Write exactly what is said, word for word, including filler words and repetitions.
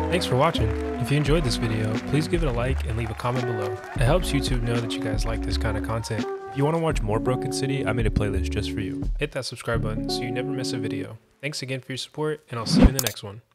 Thanks for watching. If you enjoyed this video, please give it a like and leave a comment below. It helps YouTube know that you guys like this kind of content. If you want to watch more Broken City, I made a playlist just for you. Hit that subscribe button so you never miss a video. Thanks again for your support, and I'll see you in the next one.